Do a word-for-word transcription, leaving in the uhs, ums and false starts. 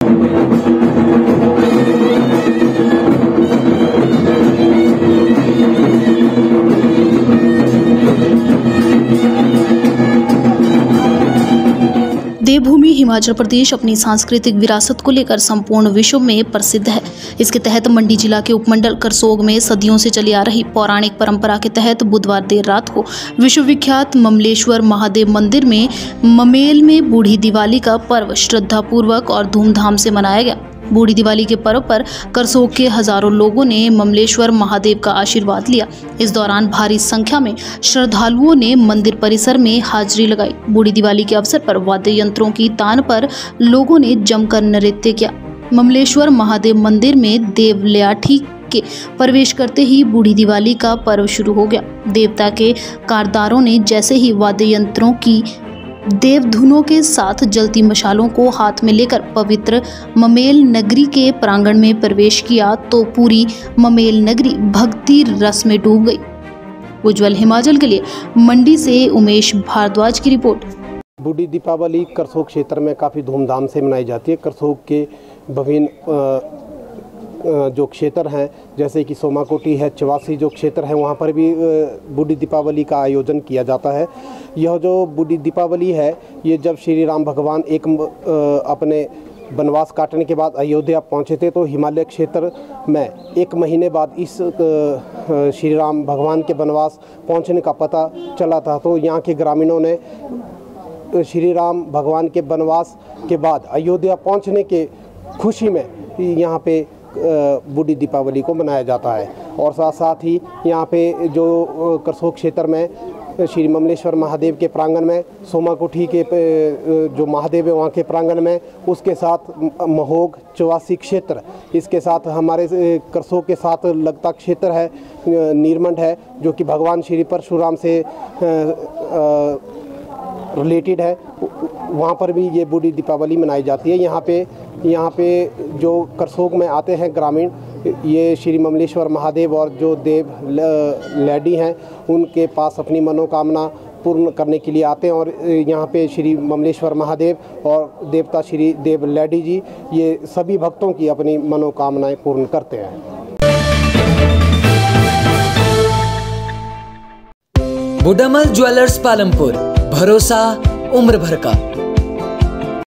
देवभूमि हिमाचल प्रदेश अपनी सांस्कृतिक विरासत को लेकर संपूर्ण विश्व में प्रसिद्ध है। इसके तहत मंडी जिला के उपमंडल करसोग में सदियों से चली आ रही पौराणिक परंपरा के तहत बुधवार देर रात को विश्वविख्यात ममलेश्वर महादेव मंदिर में ममेल में बूढ़ी दिवाली का पर्व श्रद्धापूर्वक और धूमधाम से मनाया गया। बूढ़ी दिवाली के पर्व पर करसोग के हजारों लोगों ने ममलेश्वर महादेव का आशीर्वाद लिया। इस दौरान भारी संख्या में श्रद्धालुओं ने मंदिर परिसर में हाजिरी लगाई। बूढ़ी दिवाली के अवसर पर वाद्य यंत्रों की तान पर लोगों ने जमकर नृत्य किया। ममलेश्वर महादेव मंदिर में देव लयाठी के प्रवेश करते ही बूढ़ी दिवाली का पर्व शुरू हो गया। देवता के कारदारों ने जैसे ही वाद्य यंत्रों की देवधुनों के साथ जलती मशालों को हाथ में लेकर पवित्र ममेल नगरी के प्रांगण में प्रवेश किया तो पूरी ममेल नगरी भक्ति रस में डूब गई। उज्जवल हिमाचल के लिए मंडी से उमेश भारद्वाज की रिपोर्ट। बूढ़ी दीपावली करसोग क्षेत्र में काफ़ी धूमधाम से मनाई जाती है। करसोग के विभिन्न जो क्षेत्र हैं जैसे कि सोमाकोटी है, चवासी जो क्षेत्र है वहाँ पर भी बूढ़ी दीपावली का आयोजन किया जाता है। यह जो बूढ़ी दीपावली है ये जब श्री राम भगवान एक अपने वनवास काटने के बाद अयोध्या पहुँचे थे तो हिमालय क्षेत्र में एक महीने बाद इस श्री राम भगवान के वनवास पहुँचने का पता चला था। तो यहाँ के ग्रामीणों ने श्री राम भगवान के वनवास के बाद अयोध्या पहुँचने के खुशी में यहाँ पे बूढ़ी दीपावली को मनाया जाता है। और साथ साथ ही यहाँ पे जो करसोग क्षेत्र में श्री ममलेश्वर महादेव के प्रांगण में सोमाकोठी के जो महादेव है वहाँ के प्रांगण में, उसके साथ महोग चौवासी क्षेत्र, इसके साथ हमारे करसोग के साथ लगता क्षेत्र है नीरमंड है जो कि भगवान श्री परशुराम से रिलेटेड है। वहाँ पर भी ये बूढ़ी दीपावली मनाई जाती है। यहाँ पे यहाँ पे जो करसोग में आते हैं ग्रामीण, ये श्री ममलेश्वर महादेव और जो देव लैडी हैं उनके पास अपनी मनोकामना पूर्ण करने के लिए आते हैं। और यहाँ पे श्री ममलेश्वर महादेव और देवता श्री देव लैडी जी ये सभी भक्तों की अपनी मनोकामनाएं पूर्ण करते हैं। बुडामल ज्वेलर्स पालमपुर, भरोसा उम्र भर का।